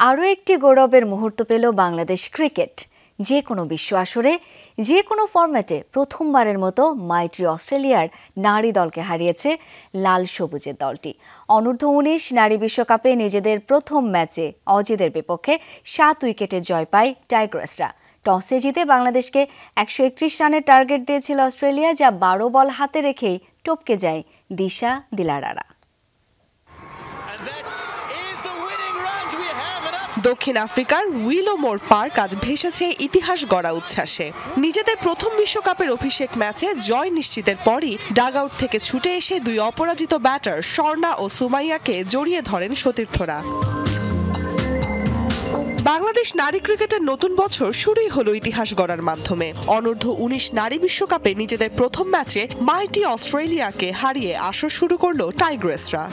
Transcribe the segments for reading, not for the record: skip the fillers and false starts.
আরও একটি গৌরবের মুহূর্ত পেল বাংলাদেশ ক্রিকেট। যে কোনো বিশ্ব আসরে যে কোনো ফরম্যাটে প্রথমবারের মতো মাইটি অস্ট্রেলিয়ার নারী দলকে হারিয়েছে লাল সবুজের দলটি। অনূর্ধ্ব-19 নারী বিশ্বকাপে নিজেদের প্রথম ম্যাচে অজিদের বিপক্ষে 7 উইকেটে জয় পায় টাইগ্রেসরা। টসে জিতে বাংলাদেশকে 131 রানের টার্গেট দিয়েছিল অস্ট্রেলিয়া, যা 12 বল হাতে রেখেই টপকে যায় দিশা দিলারারা। দক্ষিণ আফ্রিকার উইলোমোর পার্ক আজ ভেসেছে ইতিহাস গড়া উচ্ছ্বাসে। নিজেদের প্রথম বিশ্বকাপের অভিষেক ম্যাচে জয় নিশ্চিতের পরই ডাগআউট থেকে ছুটে এসে দুই অপরাজিত ব্যাটার স্বর্ণা ও সুমাইয়াকে জড়িয়ে ধরেন সতীর্থরা। বাংলাদেশ নারী ক্রিকেটের নতুন বছর শুরুই হলো ইতিহাস গড়ার মাধ্যমে। অনূর্ধ্ব-19 নারী বিশ্বকাপে নিজেদের প্রথম ম্যাচে মাইটি অস্ট্রেলিয়াকে হারিয়ে আসর শুরু করলো টাইগ্রেসরা।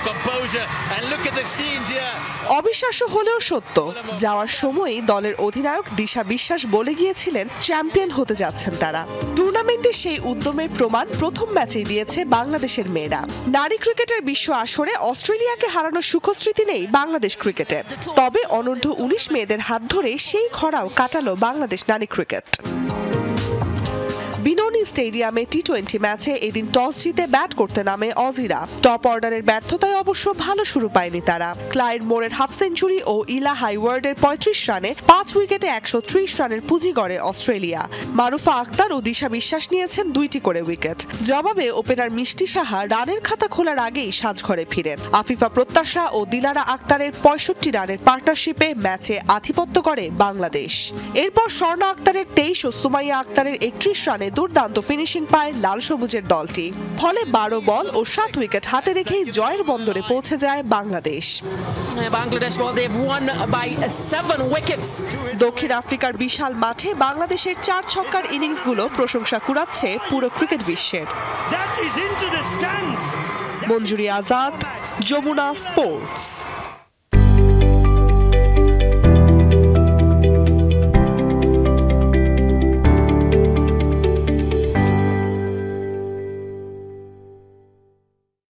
অবিশ্বাস্য হলেও সত্য, যাওয়ার সময়ই দলের অধিনায়ক দিশা বিশ্বাস বলে গিয়েছিলেন চ্যাম্পিয়ন হতে যাচ্ছেন তারা। টুর্নামেন্টে সেই উদ্যমের প্রমাণ প্রথম ম্যাচেই দিয়েছে বাংলাদেশের মেয়েরা। নারী ক্রিকেটের বিশ্ব আসরে অস্ট্রেলিয়াকে হারানোর সুখস্মৃতি নেই বাংলাদেশ ক্রিকেটে, তবে অনূর্ধ্ব-19 মেয়েদের হাত ধরে সেই খরাও কাটালো বাংলাদেশ নারী ক্রিকেট। বিনোনি স্টেডিয়ামে টি-20 ম্যাচে এদিন টস জিতে ব্যাট করতে নামে অজিরা। টপ অর্ডারের ব্যর্থতায় অবশ্য ভালো শুরু পায়নি তারা। ক্লাইড মোরের হাফ সেঞ্চুরি ও ইলা হাইওয়ার্ডের 35 রানে 5 উইকেটে 130 রানের পুঁজি গড়ে অস্ট্রেলিয়া। মারুফা আক্তার ও দিশা বিশ্বাস নিয়েছেন 2টি করে উইকেট। জবাবে ওপেনার মিষ্টি সাহা রানের খাতা খোলার আগেই সাজঘরে ফিরেন। আফিফা প্রত্যাশা ও দিলারা আক্তারের 65 রানের পার্টনারশিপে ম্যাচে আধিপত্য করে বাংলাদেশ। এরপর স্বর্ণা আক্তারের 23 ও সুমাইয়া আক্তারের 31 রানে দুর্দান্ত ফিনিশিং পায় লাল সবুজের দলটি। ফলে 12 বল ও 7 উইকেট হাতে রেখেই জয়ের বন্দরে পৌঁছে যায় বাংলাদেশ। দক্ষিণ আফ্রিকার বিশাল মাঠে বাংলাদেশের 4 ছক্কার ইনিংসগুলো প্রশংসা কুড়াচ্ছে পুরো ক্রিকেট বিশ্বের। মঞ্জুরি আজাদ, যমুনা স্পোর্টস।